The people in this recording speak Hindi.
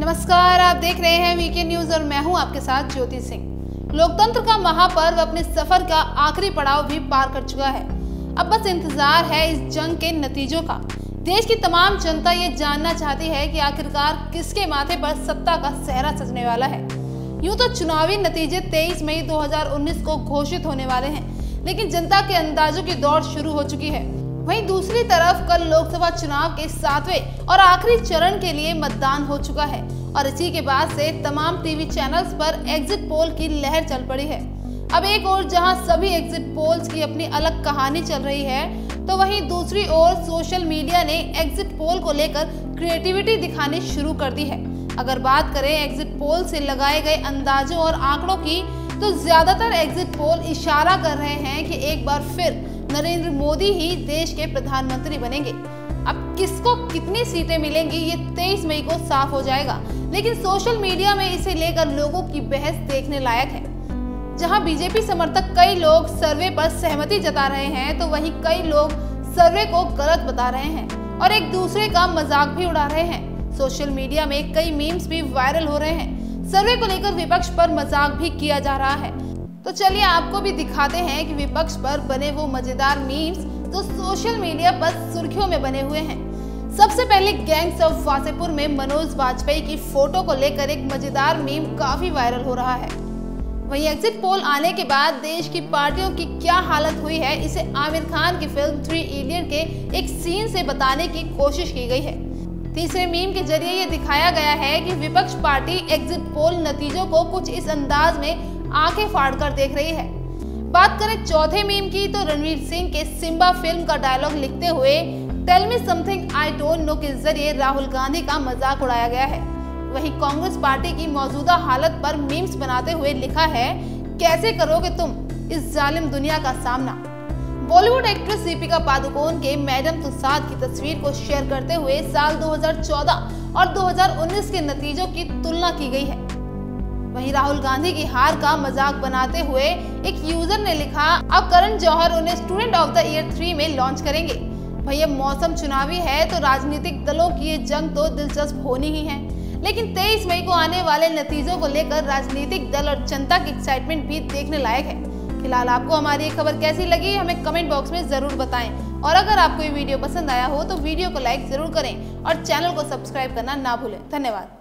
नमस्कार, आप देख रहे हैं वीकेंड न्यूज और मैं हूं आपके साथ ज्योति सिंह। लोकतंत्र का महापर्व अपने सफर का आखिरी पड़ाव भी पार कर चुका है। अब बस इंतजार है इस जंग के नतीजों का। देश की तमाम जनता ये जानना चाहती है कि आखिरकार किसके माथे पर सत्ता का सेहरा सजने वाला है। यूं तो चुनावी नतीजे 23 मई 2019 को घोषित होने वाले हैं, लेकिन जनता के अंदाजों की दौड़ शुरू हो चुकी है। वहीं दूसरी तरफ कल लोकसभा चुनाव के 7वें और आखिरी चरण के लिए मतदान हो चुका है और इसी के बाद से तमाम टीवी चैनल्स पर एग्जिट पोल की लहर चल पड़ी है। अब एक ओर जहां सभी एग्जिट पोल्स की अपनी अलग कहानी चल रही है, तो वहीं दूसरी ओर सोशल मीडिया ने एग्जिट पोल को लेकर क्रिएटिविटी दिखानी शुरू कर दी है। अगर बात करें एग्जिट पोल से लगाए गए अंदाजों और आंकड़ों की, तो ज्यादातर एग्जिट पोल इशारा कर रहे हैं कि एक बार फिर नरेंद्र मोदी ही देश के प्रधानमंत्री बनेंगे। अब किसको कितनी सीटें मिलेंगी ये 23 मई को साफ हो जाएगा, लेकिन सोशल मीडिया में इसे लेकर लोगों की बहस देखने लायक है। जहां बीजेपी समर्थक कई लोग सर्वे पर सहमति जता रहे हैं, तो वहीं कई लोग सर्वे को गलत बता रहे हैं और एक दूसरे का मजाक भी उड़ा रहे हैं। सोशल मीडिया में कई मीम्स भी वायरल हो रहे हैं। सर्वे को लेकर विपक्ष पर मजाक भी किया जा रहा है। तो चलिए आपको भी दिखाते हैं कि विपक्ष पर बने वो मजेदार मीम्स जो सोशल मीडिया पर सुर्खियों में बने हुए हैं। सबसे पहले गैंग्स ऑफ वासेपुर में मनोज वाजपेयी की फोटो को लेकर एक मजेदार मीम काफी वायरल हो रहा है। वहीं एग्जिट पोल आने के बाद देश की पार्टियों की क्या हालत हुई है, इसे आमिर खान की फिल्म 3 इडियट के एक सीन से बताने की कोशिश की गई है। तीसरे मीम के जरिए ये दिखाया गया है कि विपक्ष पार्टी एग्जिट पोल नतीजों को कुछ इस अंदाज में आंखें फाड़कर देख रही है। बात करें चौथे मीम की, तो रणवीर सिंह के सिम्बा फिल्म का डायलॉग लिखते हुए tell me something I don't know के जरिए राहुल गांधी का मजाक उड़ाया गया है। वहीं कांग्रेस पार्टी की मौजूदा हालत पर मीम्स बनाते हुए लिखा है, कैसे करोगे तुम इस जालिम दुनिया का सामना। बॉलीवुड एक्ट्रेस दीपिका पादुकोण के मैडम तुसाद की तस्वीर को शेयर करते हुए साल 2014 और 2019 के नतीजों की तुलना की गई है। वहीं राहुल गांधी की हार का मजाक बनाते हुए एक यूजर ने लिखा, अब करण जौहर उन्हें स्टूडेंट ऑफ द ईयर 3 में लॉन्च करेंगे। भैया मौसम चुनावी है, तो राजनीतिक दलों की ये जंग तो दिलचस्प होनी ही है, लेकिन 23 मई को आने वाले नतीजों को लेकर राजनीतिक दल और जनता की एक्साइटमेंट भी देखने लायक है। फिलहाल आपको हमारी ये खबर कैसी लगी, हमें कमेंट बॉक्स में जरूर बताएं और अगर आपको ये वीडियो पसंद आया हो तो वीडियो को लाइक जरूर करें और चैनल को सब्सक्राइब करना ना भूलें। धन्यवाद।